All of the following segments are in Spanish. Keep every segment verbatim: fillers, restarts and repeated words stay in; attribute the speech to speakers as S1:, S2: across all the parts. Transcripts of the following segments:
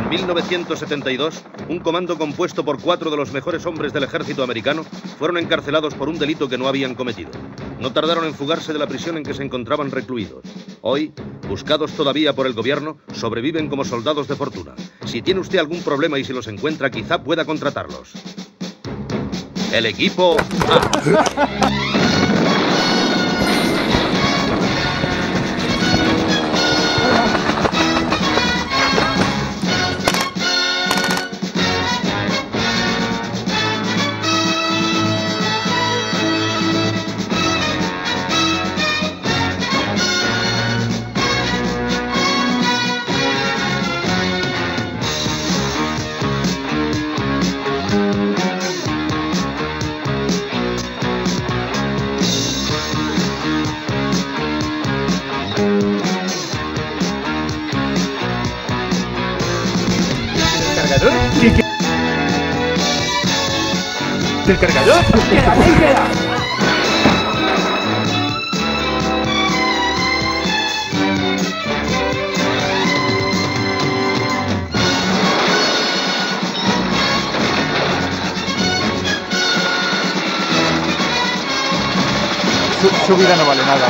S1: En mil novecientos setenta y dos, un comando compuesto por cuatro de los mejores hombres del ejército americano fueron encarcelados por un delito que no habían cometido. No tardaron en fugarse de la prisión en que se encontraban recluidos. Hoy, buscados todavía por el gobierno, sobreviven como soldados de fortuna. Si tiene usted algún problema y si los encuentra, quizá pueda contratarlos. El equipo A.
S2: ¿Qué, qué? ¿El cargador? ¡Queda, ahí queda! Su, su vida no vale nada.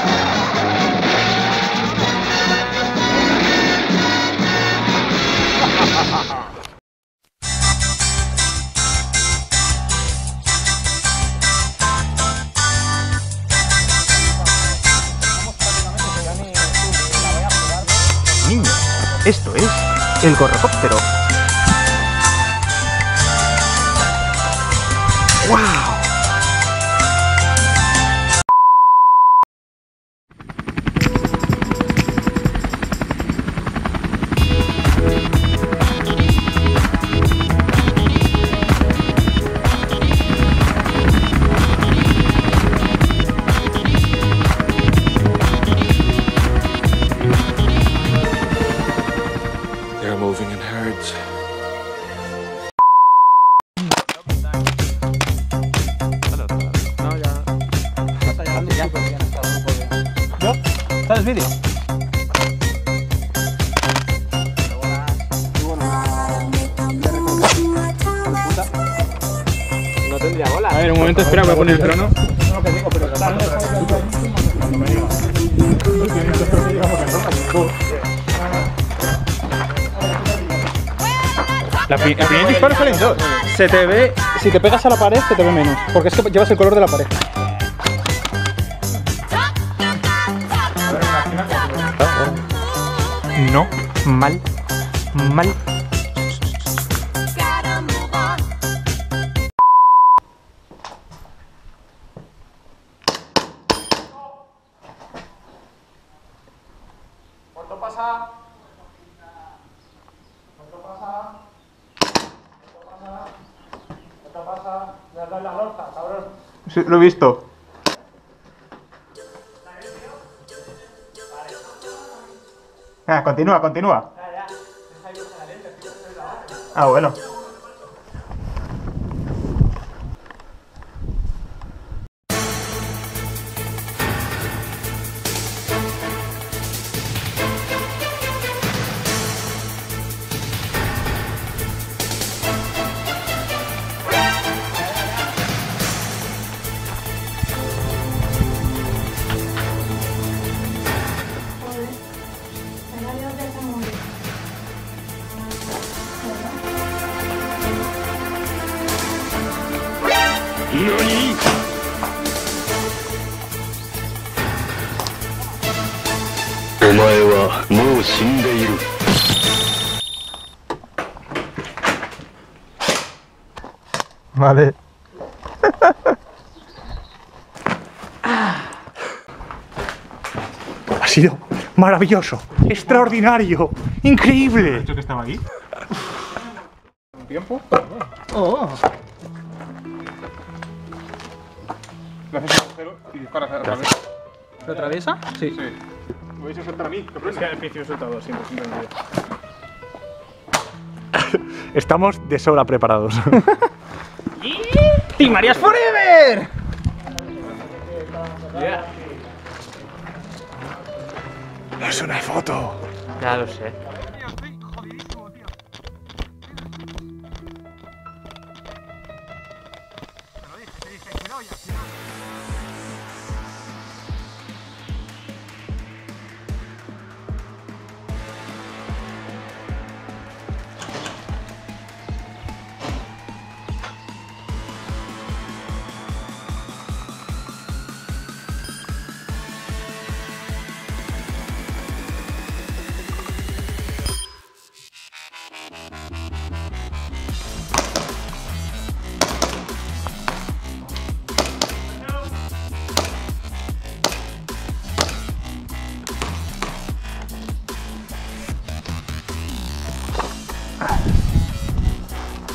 S2: Niños, esto es el gorrocóptero. ¡Wow!
S3: They're moving in herds.
S2: No, ya. ¿Yo? ¿Sabes vídeo?
S4: No tendría bola.
S2: A ver, un momento, espera, voy a poner el crono. La pi- el primer disparo sale en dos. Se te ve, si te pegas a la pared, se te ve menos. Porque es que llevas el color de la pared. No, mal, mal. ¿Cuánto pasa? ¿Cuánto pasa? ¿Cuánto pasa? ¿Cuánto pasa? Me has dado la lorza, cabrón. Sí, lo he visto. Ah, continúa, continúa. Ah, bueno.
S3: ¡Nani! ¡Omae wa mou shindeiru!
S2: Vale. Ha sido maravilloso, extraordinario, increíble. ¿Has dicho que estaba ahí? ¿Un tiempo? Oh. Le haces un agujero y disparas a través.
S5: ¿Lo atraviesa? Sí.
S2: Sí. Me vais a soltar a mí. Es que al principio suelta dos, siempre, siempre en vídeo. Estamos de sobra preparados.
S5: ¡Team Marías Forever!
S2: Yeah. Es una foto.
S5: Ya lo sé.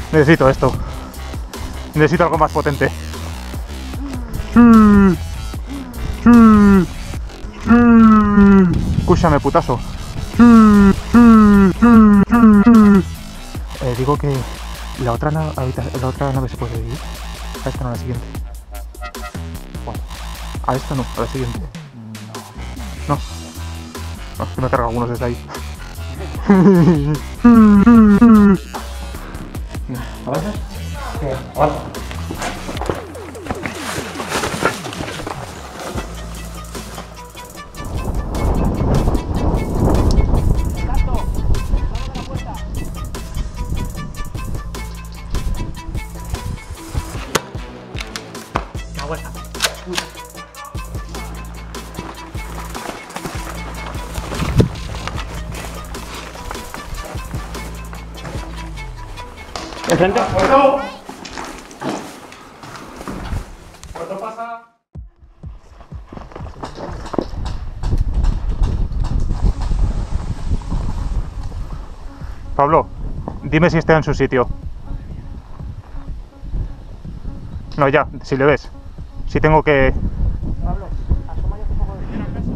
S2: Necesito esto. Necesito algo más potente. Sí. Sí. Sí. Escúchame, putazo. Sí. Sí. Sí. Sí. Eh, digo que la otra, na la otra nave se puede ir. A esta no, a la siguiente. Bueno, a esta no, a la siguiente. No. No, es que me cargo algunos desde ahí. ¿Avanzas? Sí, avanza.
S5: ¿Enfrente?
S2: ¡Puerto! ¿Puerto pasa? Pablo, dime si está en su sitio. No, ya, si le ves. Si tengo que...
S5: Pablo, asoma ya un poco de cena casi.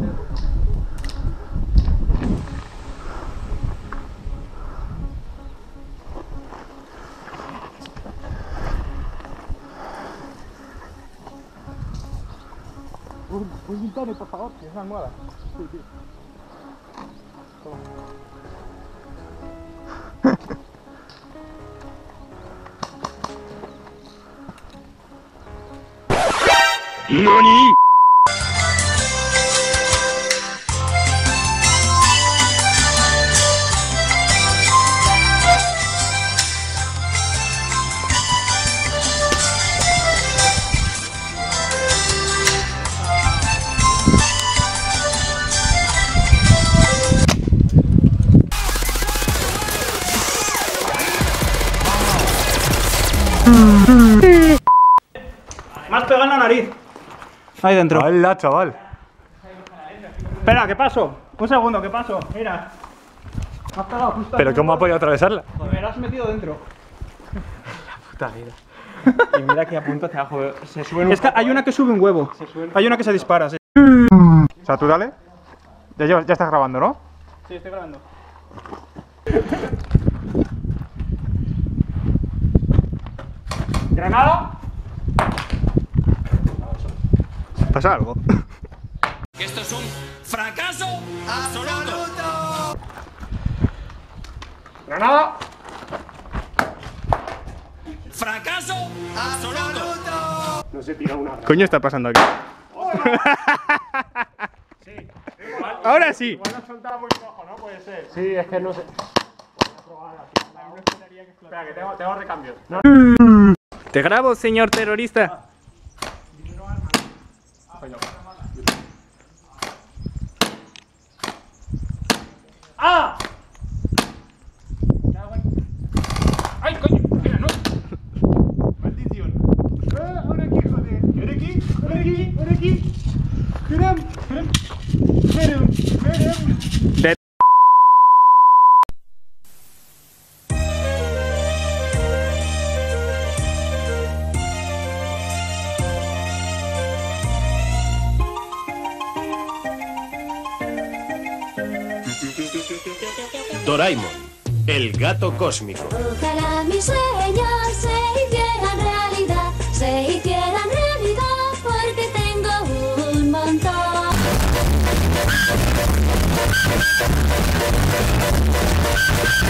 S5: Un Gintoni, por favor, que es una almohada. Sí, tío.
S3: NANI?!
S5: Me has pegado en la nariz. Ahí dentro.
S2: ¡Hala, chaval!
S5: Espera, ¿qué paso? Un segundo, ¿qué paso? Mira. Me has pegado justo.
S2: ¿Pero cómo ha podido atravesarla?
S5: Me la has metido dentro.
S4: Puta vida. Y mira que a punto hacia abajo. Se suben.
S5: Es que hay una que sube un huevo. Hay una que se dispara, sí.
S2: O sea, tú dale. Ya, llevas- ya estás grabando, ¿no?
S5: Sí, estoy grabando.
S2: ¡Granada! ¿Pasa algo?
S6: Esto es un fracaso absoluto.
S2: ¡Granada!
S6: Fracaso absoluto.
S2: No se tira una.
S4: Coño está pasando aquí. Ahora sí.
S2: Igual la soltaba muy bajo, ¿no? Puede ser. Sí, es que no sé. Espera, que tengo, tengo recambios. No.
S4: Te grabo, señor terrorista.
S2: ¡Ah! ¡Ay, coño! Mira, no. Maldición. ¡Ah, ahora aquí, joder! ¡Ven aquí! ¡Ven aquí! ¡Ven aquí! ¡Kerem! ¡Kerem! ¡Kerem! ¡Kerem!
S7: Doraemon, el gato cósmico.
S8: Ojalá mis sueños se hicieran realidad, se hicieran realidad, porque tengo un montón.